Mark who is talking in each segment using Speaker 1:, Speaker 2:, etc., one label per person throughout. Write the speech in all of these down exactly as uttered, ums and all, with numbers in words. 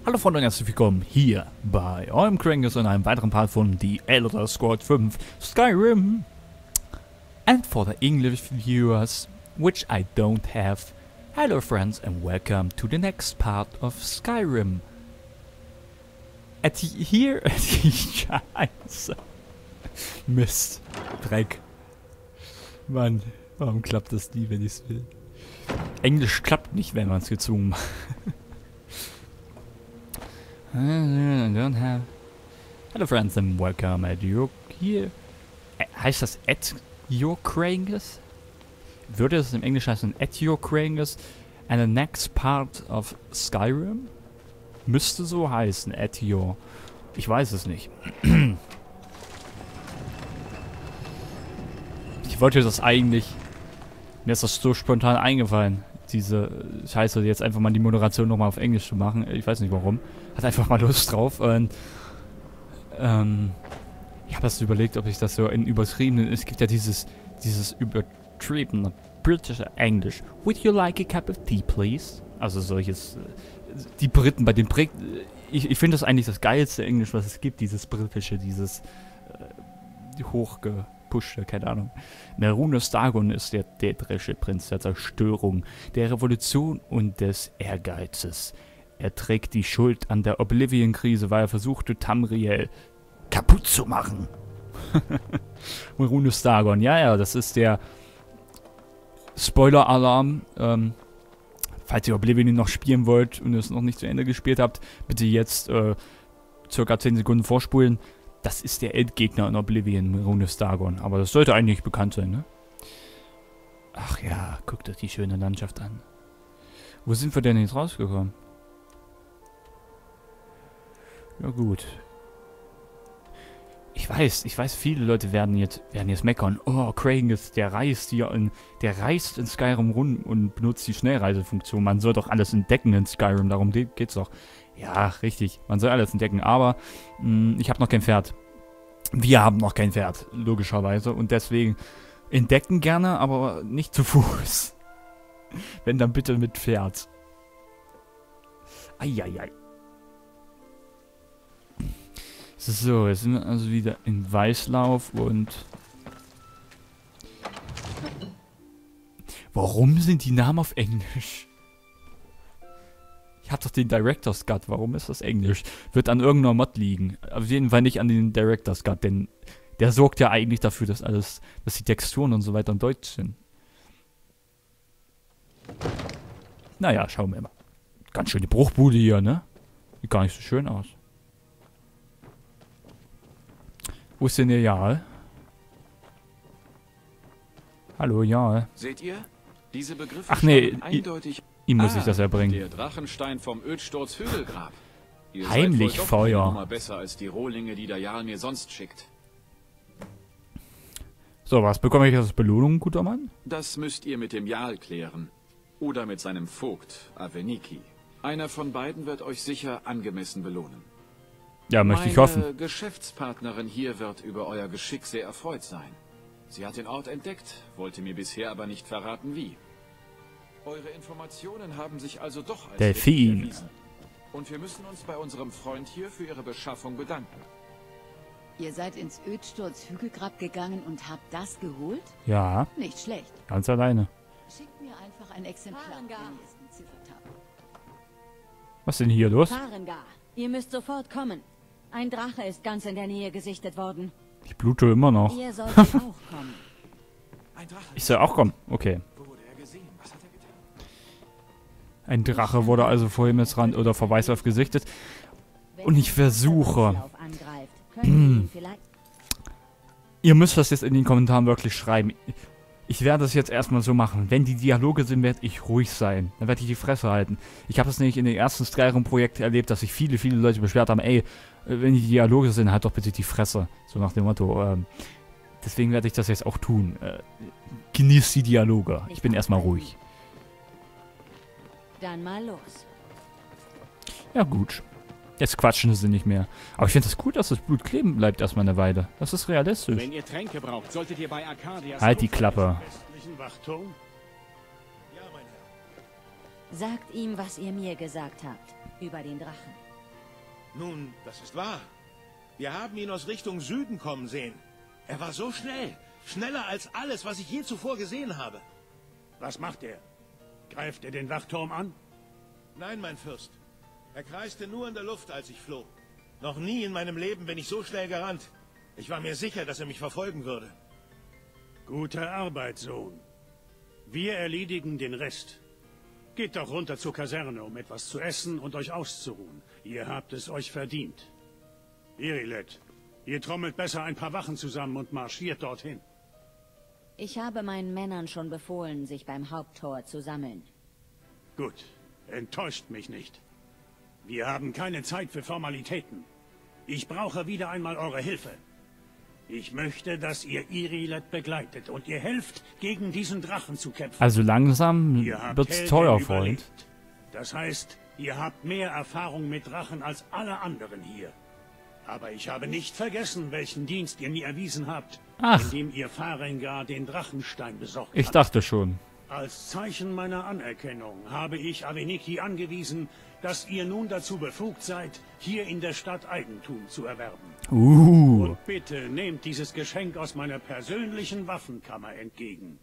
Speaker 1: Hallo Freunde und herzlich willkommen hier bei eurem Krangus in einem weiteren Part von The Elder Scrolls five Skyrim. And for the English viewers, which I don't have, hello friends and welcome to the next part of Skyrim. At here, Scheiße. Mist. Dreck. Mann, warum klappt das nie, wenn ich es will? Englisch klappt nicht, wenn man es gezwungen macht. I don't have. Hello friends and welcome at your here. Äh, heißt das at your Krangus? Würde es im Englisch heißen at your Krangus and the next part of Skyrim? Müsste so heißen, at your. Ich weiß es nicht. Ich wollte das eigentlich. Mir ist das so spontan eingefallen. Diese Scheiße, jetzt einfach mal die Moderation nochmal auf Englisch zu machen. Ich weiß nicht warum. Hat einfach mal Lust drauf. Und, ähm, ich habe das überlegt, ob ich das so in übertriebenen... Es gibt ja dieses, dieses übertriebene britische Englisch. Would you like a cup of tea, please? Also solches... Die Briten, bei den Briten... Ich, ich finde das eigentlich das geilste Englisch, was es gibt. Dieses britische, dieses äh, hochge... Pusche, keine Ahnung. Merunus Dagon ist der dädrische Prinz der Zerstörung, der Revolution und des Ehrgeizes. Er trägt die Schuld an der Oblivion-Krise, weil er versuchte, Tamriel kaputt zu machen. Merunus Dagon, ja, ja, das ist der Spoiler-Alarm. Ähm, falls ihr Oblivion noch spielen wollt und es noch nicht zu Ende gespielt habt, bitte jetzt äh, circa zehn Sekunden vorspulen. Das ist der Endgegner in Oblivion, Merunus Dagon. Aber das sollte eigentlich bekannt sein, ne? Ach ja, guckt euch die schöne Landschaft an. Wo sind wir denn jetzt rausgekommen? Ja gut. Ich weiß, ich weiß, viele Leute werden jetzt, werden jetzt meckern. Oh, Krangus, der reist hier in, der reist in Skyrim rum und benutzt die Schnellreisefunktion. Man soll doch alles entdecken in Skyrim, darum geht's doch. Ja, richtig, man soll alles entdecken, aber mh, ich habe noch kein Pferd. Wir haben noch kein Pferd, logischerweise. Und deswegen entdecken gerne, aber nicht zu Fuß. Wenn, dann bitte mit Pferd. Eieiei. So, jetzt sind wir also wieder in Weißlauf und... Warum sind die Namen auf Englisch? Ich hab doch den Director's Cut, warum ist das Englisch? Wird an irgendeiner Mod liegen. Auf jeden Fall nicht an den Director's Cut, denn der sorgt ja eigentlich dafür, dass alles, dass die Texturen und so weiter in Deutsch sind. Naja, schauen wir mal. Ganz schön die Bruchbude hier, ne? Sieht gar nicht so schön aus. Wo ist denn der Jarl? Hallo, Jarl.
Speaker 2: Seht ihr? Diese Begriffe
Speaker 1: Ach nee,
Speaker 2: eindeutig.
Speaker 1: Ihm muss
Speaker 2: ah,
Speaker 1: ich das erbringen.
Speaker 2: Der Drachenstein vom Ödsturz Hügelgrab. Ihr
Speaker 1: Heimlich
Speaker 2: seid
Speaker 1: Feuer.
Speaker 2: Immer besser als die Rohlinge, die der Jarl mir sonst schickt.
Speaker 1: So, was bekomme ich als Belohnung, guter Mann?
Speaker 2: Das müsst ihr mit dem Jarl klären. Oder mit seinem Vogt, Aveniki. Einer von beiden wird euch sicher angemessen belohnen.
Speaker 1: Ja, möchte
Speaker 2: Meine
Speaker 1: ich hoffen.
Speaker 2: Geschäftspartnerin hier wird über euer Geschick sehr erfreut sein. Sie hat den Ort entdeckt, wollte mir bisher aber nicht verraten, wie. Eure Informationen haben sich also doch als
Speaker 1: Delphin
Speaker 2: erwiesen. Und wir müssen uns bei unserem Freund hier für ihre Beschaffung bedanken.
Speaker 3: Ihr seid ins Ödsturz Hügelgrab gegangen und habt das geholt?
Speaker 1: Ja,
Speaker 3: Nicht schlecht.
Speaker 1: ganz alleine.
Speaker 3: Schickt mir einfach ein Exemplar, wenn ihr es entziffert habt.
Speaker 1: Was ist denn hier los?
Speaker 4: Farengar, ihr müsst sofort kommen. Ein Drache ist ganz in der Nähe gesichtet worden.
Speaker 1: Ich blute immer noch.
Speaker 4: Ihr solltet auch kommen.
Speaker 2: Ein Drache.
Speaker 1: Ich soll auch kommen. Okay.
Speaker 2: Wo wurde er gesehen? Was hat er getan?
Speaker 1: Ein Drache wurde also vor Himmelsrand oder vor Weißlauf gesichtet. Und ich versuche... Hm. Ihr müsst das jetzt in den Kommentaren wirklich schreiben. Ich werde es jetzt erstmal so machen. Wenn die Dialoge sind, werde ich ruhig sein. Dann werde ich die Fresse halten. Ich habe es nämlich in den ersten Skyrim-Projekten erlebt, dass sich viele, viele Leute beschwert haben, ey, wenn die Dialoge sind, halt doch bitte die Fresse. So nach dem Motto. Ähm, deswegen werde ich das jetzt auch tun. Äh, genießt die Dialoge. Ich bin erstmal ruhig.
Speaker 4: Dann mal los.
Speaker 1: Ja gut. Jetzt quatschen sie nicht mehr. Aber ich finde es das gut, dass das Blut kleben bleibt erstmal eine Weile. Das ist realistisch.
Speaker 5: Wenn ihr Tränke braucht, solltet ihr bei Arkadias
Speaker 1: Halt die Klappe.
Speaker 5: westlichen Wachturm. Ja, mein Herr.
Speaker 4: Sagt ihm, was ihr mir gesagt habt über den Drachen.
Speaker 6: Nun, das ist wahr. Wir haben ihn aus Richtung Süden kommen sehen. Er war so schnell. Schneller als alles, was ich je zuvor gesehen habe.
Speaker 5: Was macht er? Greift er den Wachturm an?
Speaker 6: Nein, mein Fürst. Er kreiste nur in der Luft, als ich floh. Noch nie in meinem Leben bin ich so schnell gerannt. Ich war mir sicher, dass er mich verfolgen würde.
Speaker 5: Gute Arbeit, Sohn. Wir erledigen den Rest. Geht doch runter zur Kaserne, um etwas zu essen und euch auszuruhen. Ihr habt es euch verdient. Irilet, ihr trommelt besser ein paar Wachen zusammen und marschiert dorthin.
Speaker 4: Ich habe meinen Männern schon befohlen, sich beim Haupttor zu sammeln.
Speaker 5: Gut, enttäuscht mich nicht. Wir haben keine Zeit für Formalitäten. Ich brauche wieder einmal eure Hilfe. Ich möchte, dass ihr Irilet begleitet und ihr helft, gegen diesen Drachen zu kämpfen.
Speaker 1: Also langsam
Speaker 5: Ihr habt
Speaker 1: wird's
Speaker 5: Helden
Speaker 1: teuer,
Speaker 5: überlebt.
Speaker 1: Freund.
Speaker 5: Das heißt, ihr habt mehr Erfahrung mit Drachen als alle anderen hier. Aber ich habe nicht vergessen, welchen Dienst ihr mir erwiesen habt,
Speaker 1: Ach.
Speaker 5: indem ihr Farengar den Drachenstein besorgt
Speaker 1: Ich
Speaker 5: habt.
Speaker 1: dachte schon.
Speaker 5: Als Zeichen meiner Anerkennung habe ich Aveniki angewiesen, dass ihr nun dazu befugt seid, hier in der Stadt Eigentum zu erwerben.
Speaker 1: Uh.
Speaker 5: Und bitte nehmt dieses Geschenk aus meiner persönlichen Waffenkammer entgegen.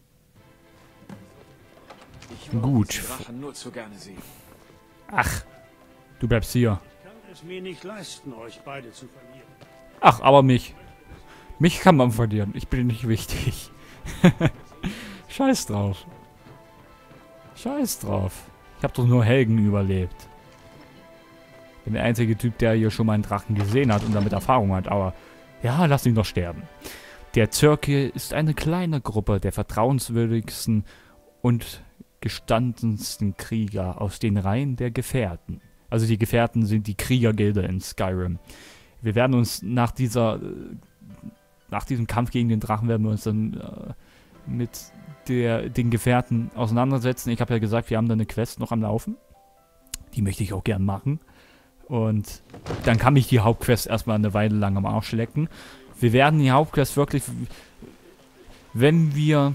Speaker 2: Ich würde
Speaker 1: Gut.
Speaker 2: diesen Drachen nur zu gerne sehen.
Speaker 1: Ach, du bleibst hier.
Speaker 5: Ich kann es mir nicht leisten, euch beide zu verlieren.
Speaker 1: Ach, aber mich. Mich kann man verlieren. Ich bin nicht wichtig. Scheiß drauf. Scheiß drauf. Ich habe doch nur Helgen überlebt. Bin der einzige Typ, der hier schon mal einen Drachen gesehen hat und damit Erfahrung hat, aber ja, lass ihn doch sterben. Der Zirkel ist eine kleine Gruppe der vertrauenswürdigsten und gestandensten Krieger aus den Reihen der Gefährten. Also die Gefährten sind die Kriegergilde in Skyrim. Wir werden uns nach dieser, nach diesem Kampf gegen den Drachen werden wir uns dann äh, mit der, den Gefährten auseinandersetzen. Ich habe ja gesagt, wir haben da eine Quest noch am Laufen. Die möchte ich auch gern machen. Und dann kann mich die Hauptquest erstmal eine Weile lang am Arsch lecken. Wir werden die Hauptquest wirklich, wenn wir,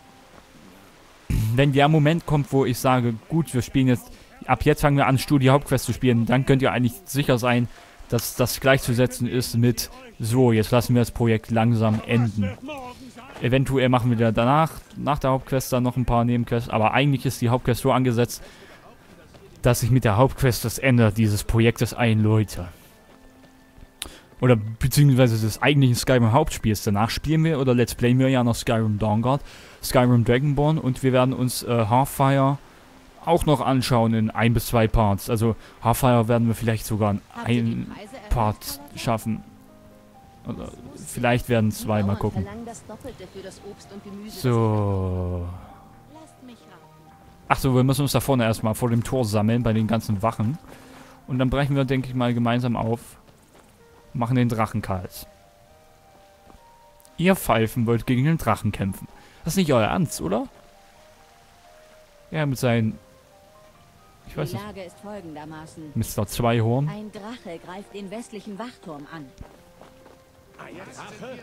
Speaker 1: wenn der Moment kommt, wo ich sage, gut, wir spielen jetzt, ab jetzt fangen wir an, Stu die Hauptquest zu spielen, dann könnt ihr eigentlich sicher sein, dass das gleichzusetzen ist mit, so, jetzt lassen wir das Projekt langsam enden. Eventuell machen wir danach, nach der Hauptquest dann noch ein paar Nebenquests, aber eigentlich ist die Hauptquest so angesetzt, dass ich mit der Hauptquest das Ende dieses Projektes einläute. Oder beziehungsweise des eigentlichen Skyrim Hauptspiels. Danach spielen wir oder Let's Playen wir ja noch Skyrim Dawnguard, Skyrim Dragonborn und wir werden uns äh, Hearthfire auch noch anschauen in ein bis zwei Parts. Also Hearthfire werden wir vielleicht sogar in einen Part schaffen. Oder vielleicht werden zwei, mal gucken. So. Achso, wir müssen uns da vorne erstmal vor dem Tor sammeln, bei den ganzen Wachen. Und dann brechen wir, denke ich mal, gemeinsam auf. Machen den Drachen kalt. Ihr Pfeifen wollt gegen den Drachen kämpfen. Das ist nicht euer Ernst, oder? Ja, mit seinen... Ich weiß
Speaker 4: Die
Speaker 1: nicht.
Speaker 4: Lage ist folgendermaßen.
Speaker 1: Mister Zweihorn.
Speaker 4: Ein Drache greift den westlichen Wachturm an.
Speaker 5: Ein Drache?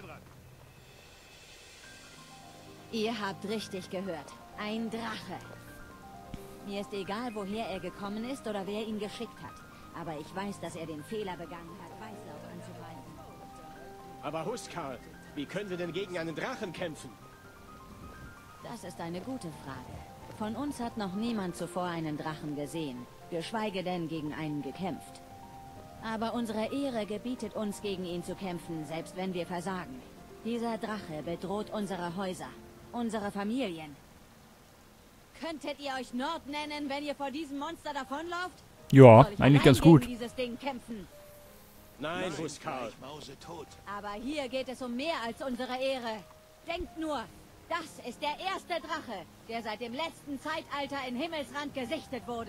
Speaker 4: Ihr habt richtig gehört. Ein Drache. Mir ist egal, woher er gekommen ist oder wer ihn geschickt hat. Aber ich weiß, dass er den Fehler begangen hat, Weißlauf anzugreifen.
Speaker 7: Aber Huskar, wie können wir denn gegen einen Drachen kämpfen?
Speaker 4: Das ist eine gute Frage. Von uns hat noch niemand zuvor einen Drachen gesehen, geschweige denn gegen einen gekämpft. Aber unsere Ehre gebietet uns, gegen ihn zu kämpfen, selbst wenn wir versagen. Dieser Drache bedroht unsere Häuser, unsere Familien. Könntet ihr euch Nord nennen, wenn ihr vor diesem Monster davonlauft?
Speaker 1: Ja,
Speaker 4: Soll ich
Speaker 1: eigentlich ganz
Speaker 4: allein
Speaker 1: gut.
Speaker 4: gegen dieses Ding kämpfen?
Speaker 7: Nein, Huskar.
Speaker 6: Mausetot.
Speaker 4: Aber hier geht es um mehr als unsere Ehre. Denkt nur, das ist der erste Drache, der seit dem letzten Zeitalter in Himmelsrand gesichtet wurde.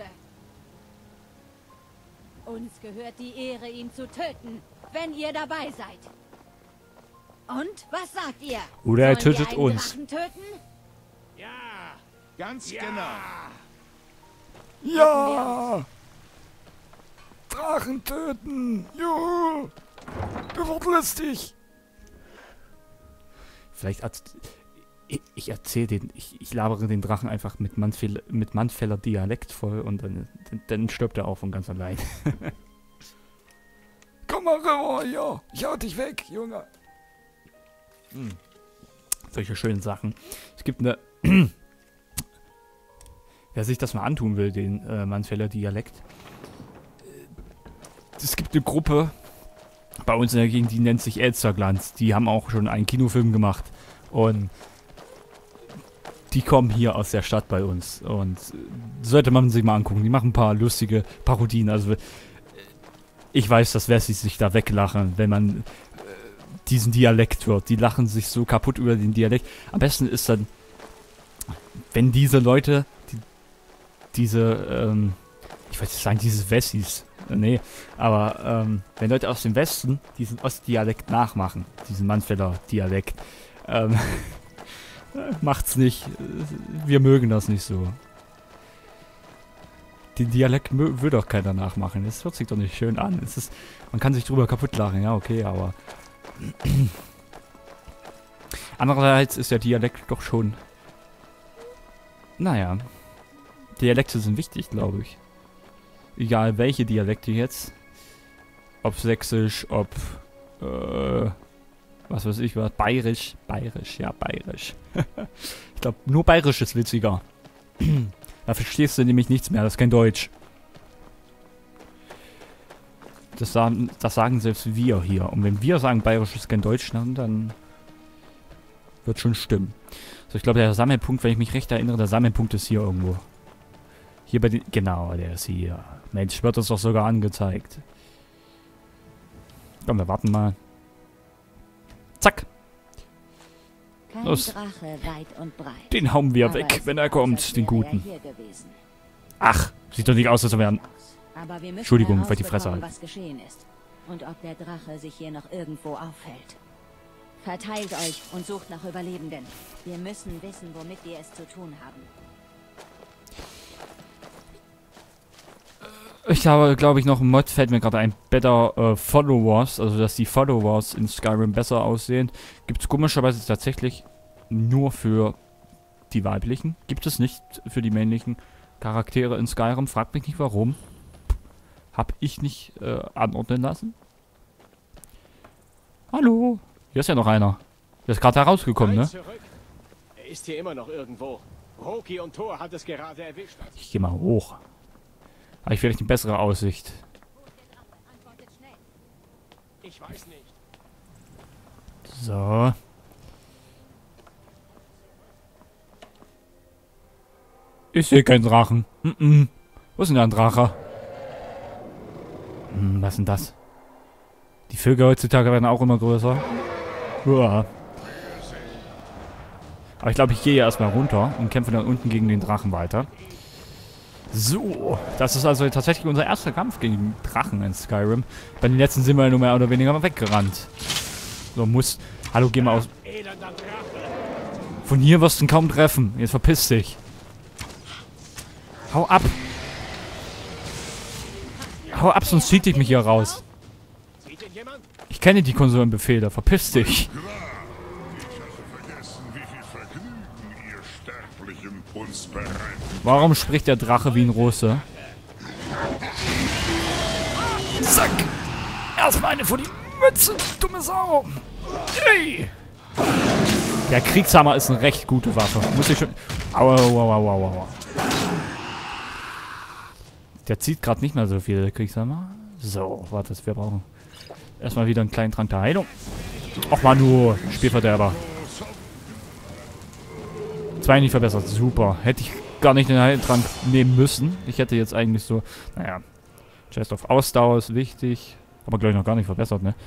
Speaker 4: Uns gehört die Ehre, ihn zu töten, wenn ihr dabei seid. Und, was sagt ihr?
Speaker 1: Oder er
Speaker 4: Sollen wir
Speaker 1: tötet
Speaker 4: einen
Speaker 1: uns.
Speaker 4: Drachen töten?
Speaker 5: Ja!
Speaker 6: Ganz
Speaker 5: Ja!
Speaker 6: genau.
Speaker 1: Ja! Drachen töten! Juhu! Du wird lustig! Vielleicht als ich, ich erzähle den, ich, ich labere den Drachen einfach mit, Manfell, mit Manfeller Dialekt voll und dann, dann, dann stirbt er auch von ganz allein. mache, oh ja, ich hau dich weg, Junge. Hm. Solche schönen Sachen. Es gibt eine... Wer sich das mal antun will, den äh, Mansfelder Dialekt. Es gibt eine Gruppe bei uns in der Gegend, die nennt sich Elsterglanz. Die haben auch schon einen Kinofilm gemacht. Und die kommen hier aus der Stadt bei uns. Und sollte man sich mal angucken. Die machen ein paar lustige Parodien. Also ich weiß, dass Wessis sich da weglachen, wenn man äh, diesen Dialekt hört. Die lachen sich so kaputt über den Dialekt. Am besten ist dann, wenn diese Leute, die, diese, ähm, ich weiß nicht sagen, dieses Wessis, äh, nee, aber ähm, wenn Leute aus dem Westen diesen Ostdialekt nachmachen, diesen Mansfelder Dialekt, ähm, macht's nicht. Wir mögen das nicht so. Den Dialekt will doch keiner nachmachen. Das hört sich doch nicht schön an. Es ist, man kann sich drüber kaputt lachen, ja, okay, aber... Andererseits ist der Dialekt doch schon... Naja. Dialekte sind wichtig, glaube ich. Egal welche Dialekte jetzt. Ob sächsisch, ob... Äh, was weiß ich was. Bayerisch. Bayerisch, ja, bayerisch. Ich glaube, nur bayerisch ist witziger. Da verstehst du nämlich nichts mehr, das ist kein Deutsch. Das sagen, das sagen selbst wir hier. Und wenn wir sagen, bayerisch ist kein Deutsch, dann, dann wird schon stimmen. So, ich glaube, der Sammelpunkt, wenn ich mich recht erinnere, der Sammelpunkt ist hier irgendwo. Hier bei den... Genau, der ist hier. Mensch, wird das doch sogar angezeigt. Komm, wir warten mal. Zack.
Speaker 4: Kein
Speaker 1: Los.
Speaker 4: Drache weit und breit.
Speaker 1: Den hauen wir
Speaker 4: Aber
Speaker 1: weg,
Speaker 4: es
Speaker 1: wenn er
Speaker 4: sieht
Speaker 1: kommt,
Speaker 4: aus, als
Speaker 1: den
Speaker 4: wäre er
Speaker 1: Guten.
Speaker 4: hier gewesen.
Speaker 1: Ach, sieht doch nicht aus, als wären...
Speaker 4: Aber wir müssen
Speaker 1: Entschuldigung, weil die Fresse
Speaker 4: herausbekommen,
Speaker 1: halt.
Speaker 4: was geschehen ist. Und ob der Drache sich hier noch irgendwo aufhält. Verteilt euch und sucht nach Überlebenden. Wir müssen wissen, womit wir es zu tun haben.
Speaker 1: Ich habe, glaube ich, noch ein Mod, fällt mir gerade ein, Better äh, Followers, also dass die Followers in Skyrim besser aussehen. Gibt es komischerweise tatsächlich nur für die weiblichen. Gibt es nicht für die männlichen Charaktere in Skyrim. Fragt mich nicht warum. Hab ich nicht äh, anordnen lassen. Hallo. Hier ist ja noch einer. Der ist gerade herausgekommen, ne?
Speaker 7: Zurück. Er ist hier immer noch irgendwo. Roki und Thor hat es gerade erwischt.
Speaker 1: Ich gehe mal hoch. Habe ich vielleicht eine bessere Aussicht.
Speaker 7: Ich weiß nicht.
Speaker 1: So. Ich sehe keinen Drachen. Mm -mm. Wo ist denn da ein Drache? Hm, was ist denn das? Die Vögel heutzutage werden auch immer größer. Uah. Aber ich glaube, ich gehe erstmal runter und kämpfe dann unten gegen den Drachen weiter. So, das ist also tatsächlich unser erster Kampf gegen Drachen in Skyrim. Bei den letzten sind wir ja nur mehr oder weniger mal weggerannt. So, muss... Hallo, geh mal aus... Von hier wirst du ihn kaum treffen. Jetzt verpiss dich. Hau ab. Hau ab, sonst zieht ich mich hier raus. Ich kenne die Konsolenbefehle. Verpiss dich. Warum spricht der Drache wie ein Russe? Zack! Erstmal eine vor die Mütze, dumme Sau! Hey! Der Kriegshammer ist eine recht gute Waffe. Muss ich schon... Aua, aua, aua, aua, aua. Der zieht gerade nicht mehr so viel, der Kriegshammer. So, warte, wir brauchen erstmal wieder einen kleinen Trank der Heilung. Och mal nur, Spielverderber. Zwei nicht verbessert, super. Hätte ich gar nicht den Heiltrank nehmen müssen. Ich hätte jetzt eigentlich so, naja, Chest of Ausdauer ist wichtig. Aber glaube ich noch gar nicht verbessert, ne?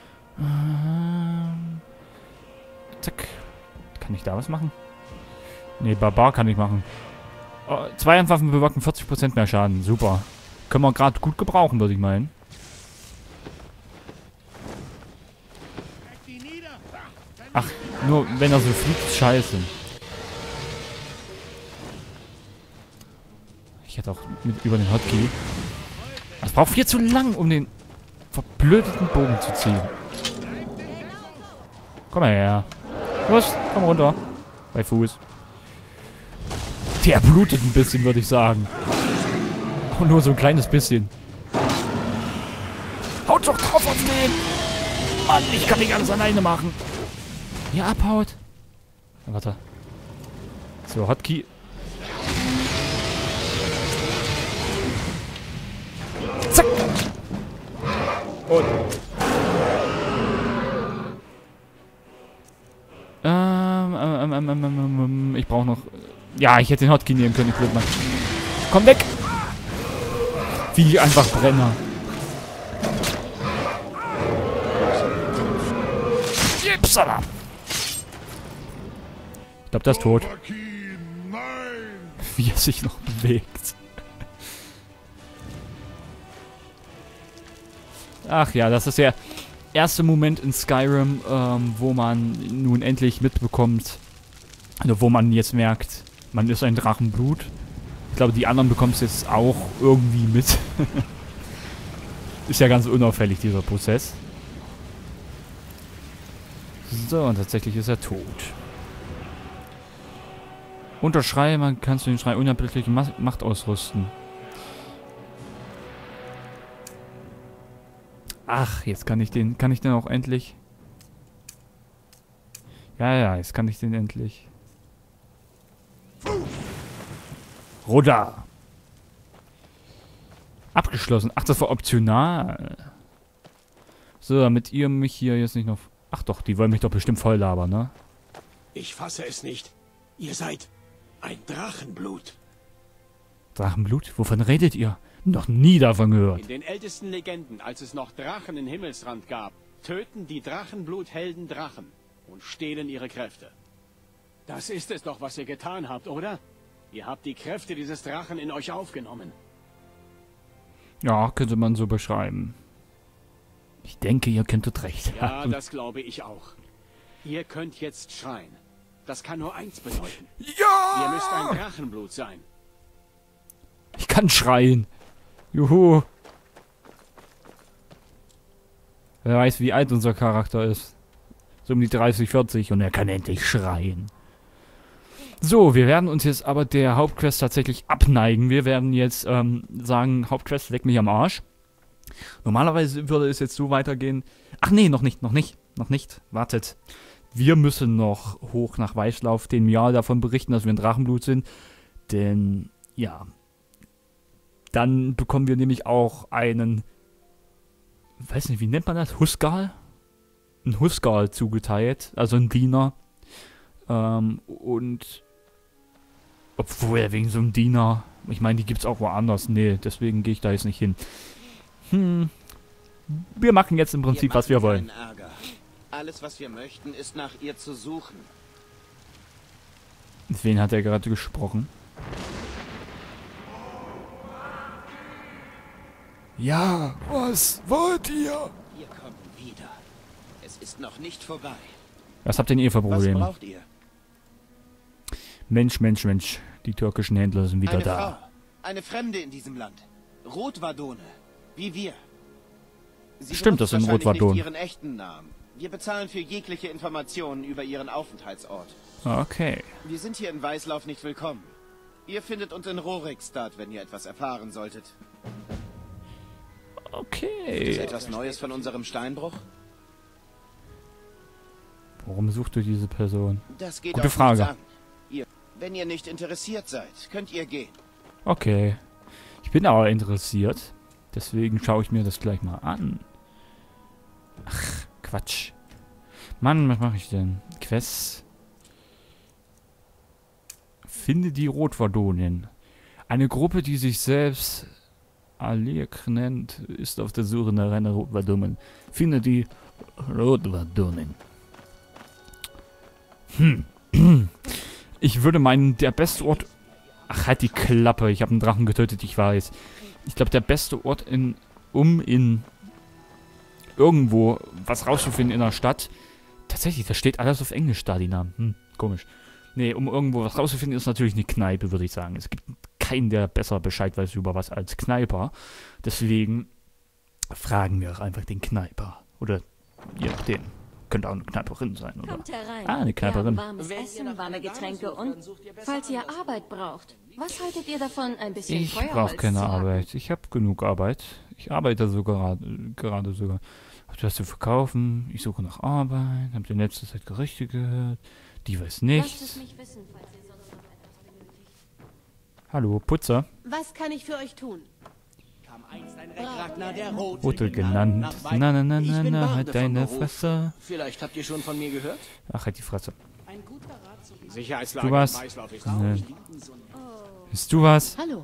Speaker 1: Ähm, zack. Kann ich da was machen? Ne, Barbar kann ich machen. Oh, zwei Waffen bewirken vierzig Prozent mehr Schaden. Super. Können wir gerade gut gebrauchen, würde ich meinen. Ach, nur wenn er so fliegt, scheiße. Ich hätte auch mit über den Hotkey. Es braucht viel zu lang, um den verblödeten Bogen zu ziehen. Komm mal her. Los, komm runter. Bei Fuß. Der blutet ein bisschen, würde ich sagen. Und nur so ein kleines bisschen. Haut doch drauf auf den! Mann, ich kann nicht alles alleine machen. Hier abhaut. Oh, warte. So, Hotkey. Zack! Und. Ähm, ähm, ähm, ähm, ähm, ähm, ich brauche noch... Ja, ich hätte den Hotkey nehmen können, ich blöd, Mann. Komm weg! Wie einfach Brenner. Jipsala! Ich glaube, der ist tot. Wie er sich noch bewegt. Ach ja, das ist der erste Moment in Skyrim, ähm, wo man nun endlich mitbekommt, also wo man jetzt merkt, man ist ein Drachenblut. Ich glaube, die anderen bekommen es jetzt auch irgendwie mit. Ist ja ganz unauffällig, dieser Prozess. So, und tatsächlich ist er tot. Unter Schrei, man kannst du den Schrei unerbittliche Macht ausrüsten. Ach, jetzt kann ich den, kann ich den auch endlich... Ja, ja, jetzt kann ich den endlich... Roda! Abgeschlossen. Ach, das war optional. So, damit ihr mich hier jetzt nicht noch... Ach doch, die wollen mich doch bestimmt voll labern, ne?
Speaker 7: Ich fasse es nicht. Ihr seid ein Drachenblut.
Speaker 1: Drachenblut? Wovon redet ihr? Noch nie davon gehört.
Speaker 7: In den ältesten Legenden, als es noch Drachen in Himmelsrand gab, töten die Drachenbluthelden Drachen und stehlen ihre Kräfte. Das ist es doch, was ihr getan habt, oder? Ihr habt die Kräfte dieses Drachen in euch aufgenommen.
Speaker 1: Ja, könnte man so beschreiben. Ich denke, ihr könntet recht
Speaker 7: Ja,
Speaker 1: haben.
Speaker 7: das glaube ich auch. Ihr könnt jetzt schreien. Das kann nur eins bedeuten.
Speaker 1: Ja!
Speaker 7: Ihr müsst ein Drachenblut sein.
Speaker 1: Ich kann schreien. Juhu. Wer weiß, wie alt unser Charakter ist. So um die dreißig, vierzig und er kann endlich schreien. So, wir werden uns jetzt aber der Hauptquest tatsächlich abneigen. Wir werden jetzt ähm, sagen, Hauptquest, leck mich am Arsch. Normalerweise würde es jetzt so weitergehen. Ach nee, noch nicht, noch nicht, noch nicht. Wartet. Wir müssen noch hoch nach Weißlauf, den Mial davon berichten, dass wir ein Drachenblut sind. Denn, ja. Dann bekommen wir nämlich auch einen, weiß nicht, wie nennt man das? Huskarl? Ein Huskarl zugeteilt, also ein Diener. Ähm, und, obwohl, wegen so einem Diener, ich meine, die gibt's auch woanders. Nee, deswegen gehe ich da jetzt nicht hin. Hm. Wir machen jetzt im Prinzip, was wir wollen.
Speaker 8: Ärger. Alles, was wir möchten, ist nach ihr zu suchen.
Speaker 1: Mit wen hat er gerade gesprochen? Ja, was wollt ihr?
Speaker 8: Wir kommen wieder. Es ist noch nicht vorbei.
Speaker 1: Was habt denn ihr für
Speaker 8: Was
Speaker 1: Probleme?
Speaker 8: braucht ihr?
Speaker 1: Mensch, Mensch, Mensch. Die türkischen Händler sind wieder
Speaker 8: Eine
Speaker 1: da.
Speaker 8: Frau. Eine Fremde in diesem Land. Rotwadone. Wie wir. Sie
Speaker 1: Stimmt, das
Speaker 8: benutzt
Speaker 1: sind
Speaker 8: wahrscheinlich
Speaker 1: Rotwadonen.
Speaker 8: nicht ihren echten Namen. Wir bezahlen für jegliche Informationen über ihren Aufenthaltsort.
Speaker 1: Okay.
Speaker 8: Wir sind hier in Weißlauf nicht willkommen. Ihr findet uns in Rorikstadt, wenn ihr etwas erfahren solltet. Ist
Speaker 1: Okay.
Speaker 8: etwas Neues von unserem Steinbruch?
Speaker 1: Warum sucht du diese Person?
Speaker 8: Das geht
Speaker 1: Gute
Speaker 8: euch
Speaker 1: Frage.
Speaker 8: nichts an. Ihr, wenn ihr nicht interessiert seid, könnt ihr gehen.
Speaker 1: Okay. Ich bin aber interessiert. Deswegen schaue ich mir das gleich mal an. Ach, Quatsch. Mann, was mache ich denn? Quest. Finde die Rotwadonen. Eine Gruppe, die sich selbst Alek nennt, ist auf der Suche nach einer Rotwadonen. Finde die Rotwadonen. Hm. Ich würde meinen, der beste Ort... Ach, halt die Klappe. Ich habe einen Drachen getötet, ich weiß. Ich glaube, der beste Ort, in, um in irgendwo was rauszufinden in der Stadt... Tatsächlich, das steht alles auf Englisch da, die Namen. Hm, komisch. Nee, um irgendwo was rauszufinden, ist natürlich eine Kneipe, würde ich sagen. Es gibt keinen, der besser Bescheid weiß über was als Kneiper. Deswegen fragen wir auch einfach den Kneiper. Oder je nachdem. Könnte auch eine Kneiperin sein, oder?
Speaker 4: Kommt herein.
Speaker 1: Ah, eine Kneiperin.
Speaker 4: Wir haben warmes Essen, warme Getränke und falls ihr Arbeit braucht. Was haltet ihr davon, ein bisschen
Speaker 1: Ich
Speaker 4: Feuerholz
Speaker 1: brauche keine
Speaker 4: zu hacken?
Speaker 1: Arbeit. Ich habe genug Arbeit. Ich arbeite so gerade, gerade sogar. Habt ihr was zu verkaufen? Ich suche nach Arbeit. Habt ihr in letzter Zeit Gerüchte gehört? Die weiß nichts.
Speaker 9: Lasst es mich wissen, falls ihr sonst noch etwas benötigt.
Speaker 1: Hallo, Putzer.
Speaker 9: Was kann ich für euch tun?
Speaker 7: Ragnar der Rote
Speaker 1: Rote genannt. Na, na, na, na, na, halt deine Fresse.
Speaker 7: Vielleicht habt ihr schon von mir gehört?
Speaker 1: Ach, halt die Fresse.
Speaker 7: Die Sicherheitslage
Speaker 1: Du was?
Speaker 7: in Weißlauf ist
Speaker 1: Nee. Bist du was?
Speaker 3: Hallo,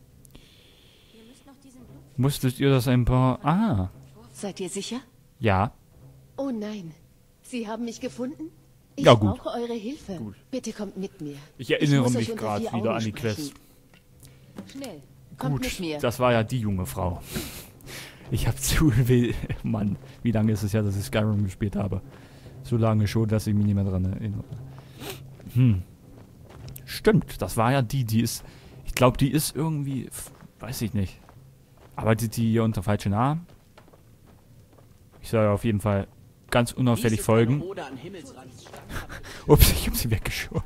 Speaker 1: Musstet ihr das ein paar... Ah,
Speaker 3: seid ihr sicher?
Speaker 1: ja.
Speaker 3: Oh nein, Sie haben mich gefunden? Ich
Speaker 1: Ja, gut.
Speaker 3: brauche eure Hilfe.
Speaker 1: Gut.
Speaker 3: Bitte kommt mit mir.
Speaker 1: Ich erinnere
Speaker 3: muss
Speaker 1: mich
Speaker 3: euch unter
Speaker 1: gerade
Speaker 3: vier
Speaker 1: wieder
Speaker 3: Augen
Speaker 1: an die
Speaker 3: sprechen.
Speaker 1: Quest.
Speaker 3: Schnell, kommt mit
Speaker 1: Gut,
Speaker 3: mir.
Speaker 1: das war ja die junge Frau. Ich habe zu viel... Mann, wie lange ist es ja, dass ich Skyrim gespielt habe? So lange schon, dass ich mich nicht mehr dran erinnere. Hm. Stimmt, das war ja die, die ist... Ich glaube, die ist irgendwie... Weiß ich nicht. Arbeitet die hier unter falschen Namen? Ich soll auf jeden Fall ganz unauffällig folgen. Ups, ich hab sie weggeschoben.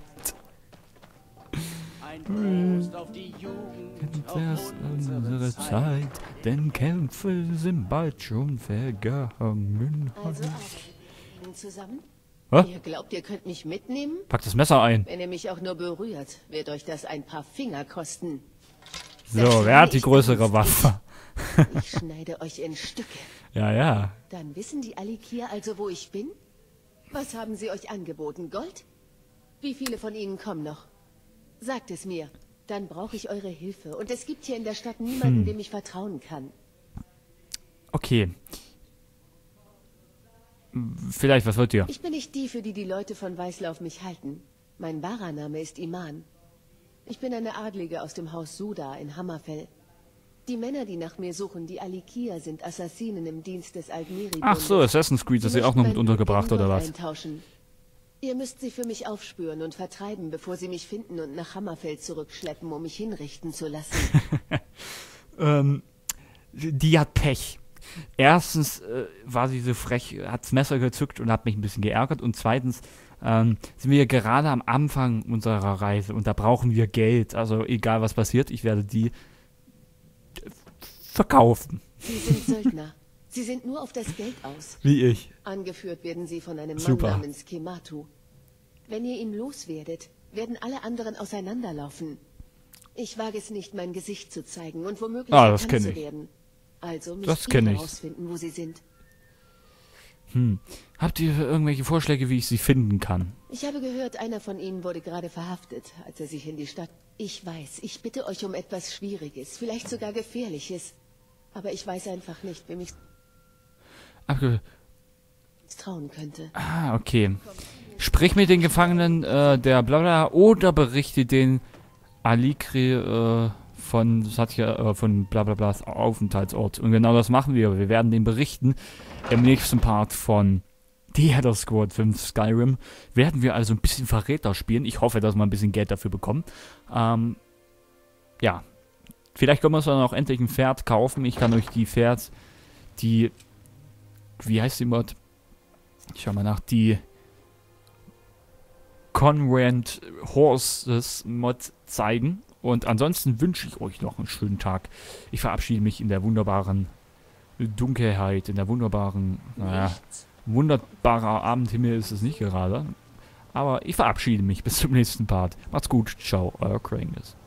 Speaker 7: auf die Jugend,
Speaker 1: Erst unsere Zeit, denn Kämpfe sind bald schon vergangen.
Speaker 3: Also arbeiten zusammen?
Speaker 1: Was?
Speaker 3: Ihr glaubt, ihr könnt mich mitnehmen?
Speaker 1: Pack das Messer ein.
Speaker 3: Wenn ihr mich auch nur berührt, wird euch das ein paar Finger kosten.
Speaker 1: So, wer hat die größere Waffe?
Speaker 3: Ich schneide euch in Stücke.
Speaker 1: Ja, ja.
Speaker 3: Dann wissen die Alikir also, wo ich bin? Was haben sie euch angeboten? Gold? Wie viele von ihnen kommen noch? Sagt es mir. Dann brauche ich eure Hilfe. Und es gibt hier in der Stadt niemanden,
Speaker 1: Hm.
Speaker 3: dem ich vertrauen kann.
Speaker 1: Okay. Vielleicht, was wollt ihr?
Speaker 3: Ich bin nicht die, für die die Leute von Weißlauf mich halten. Mein wahrer Name ist Iman. Ich bin eine Adlige aus dem Haus Suda in Hammerfell. Die Männer, die nach mir suchen, die Alikir, sind Assassinen im Dienst des Altmiri.
Speaker 1: Ach so, Assassin's Creed ist sie auch noch mit untergebracht, oder was?
Speaker 3: Eintauschen. Ihr müsst sie für mich aufspüren und vertreiben, bevor sie mich finden und nach Hammerfell zurückschleppen, um mich hinrichten zu lassen.
Speaker 1: ähm, die hat Pech. Erstens äh, war sie so frech, hat das Messer gezückt und hat mich ein bisschen geärgert. Und zweitens ähm, sind wir gerade am Anfang unserer Reise und da brauchen wir Geld. Also egal was passiert, ich werde die verkaufen.
Speaker 3: Sie sind Söldner. Sie sind nur auf das Geld aus.
Speaker 1: Wie ich.
Speaker 3: Angeführt werden sie von einem
Speaker 1: Super.
Speaker 3: Mann namens Kematu. Wenn ihr ihn loswerdet, werden alle anderen auseinanderlaufen. Ich wage es nicht, mein Gesicht zu zeigen und womöglich
Speaker 1: Ah, das
Speaker 3: erkannt
Speaker 1: kenn
Speaker 3: zu
Speaker 1: ich.
Speaker 3: werden. Also müsst
Speaker 1: Das
Speaker 3: ihr
Speaker 1: kenn ich.
Speaker 3: herausfinden, wo sie sind.
Speaker 1: Hm. Habt ihr irgendwelche Vorschläge, wie ich sie finden kann?
Speaker 3: Ich habe gehört, einer von ihnen wurde gerade verhaftet, als er sich in die Stadt... Ich weiß, ich bitte euch um etwas Schwieriges, vielleicht sogar Gefährliches. Aber ich weiß einfach nicht, wem ich
Speaker 1: Abge
Speaker 3: trauen könnte.
Speaker 1: ah, okay. Sprich mit den Gefangenen äh, der Blabla oder berichte den Alikri äh, von Satya, äh, von Blablablas Aufenthaltsort. Und genau das machen wir. Wir werden den berichten. Im nächsten Part von The Elder Scrolls fünf Skyrim werden wir also ein bisschen Verräter spielen. Ich hoffe, dass wir ein bisschen Geld dafür bekommen. Ähm, ja. Vielleicht können wir uns dann auch endlich ein Pferd kaufen. Ich kann euch die Pferd, die, wie heißt die Mod? Ich schau mal nach, die Conrad Horses Mod zeigen. Und ansonsten wünsche ich euch noch einen schönen Tag. Ich verabschiede mich in der wunderbaren Dunkelheit, in der wunderbaren, naja, wunderbarer Abendhimmel ist es nicht gerade. Aber ich verabschiede mich bis zum nächsten Part. Macht's gut, ciao, euer Krangus.